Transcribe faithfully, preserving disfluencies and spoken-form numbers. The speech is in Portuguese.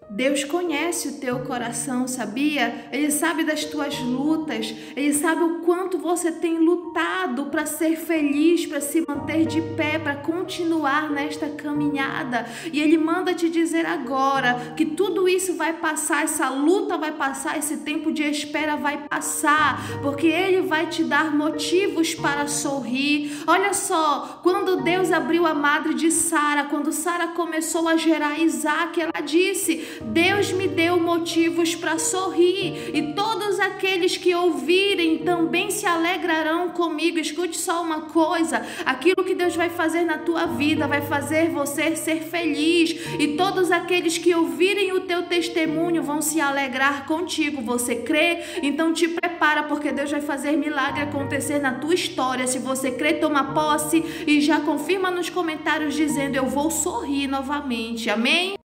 Deus conhece o teu coração, sabia? Ele sabe das tuas lutas, Ele sabe o quanto você tem lutado para ser feliz, para se manter de pé, para continuar nesta caminhada. E Ele manda te dizer agora que tudo isso vai passar, essa luta vai passar, esse tempo de espera vai passar, porque Ele vai te dar motivos para sorrir. Olha só, quando Deus abriu a madre de Sara, quando Sara começou a gerar Isaac, ela disse: Deus me deu motivos para sorrir, e todos aqueles que ouvirem também se alegrarão comigo. Escute só uma coisa: aquilo que Deus vai fazer na tua vida vai fazer você ser feliz, e todos aqueles que ouvirem o teu testemunho vão se alegrar contigo. Você crê? Então te prepara, porque Deus vai fazer milagre acontecer na tua história. Se você crê, toma posse e já confirma nos comentários dizendo: eu vou sorrir novamente. Amém?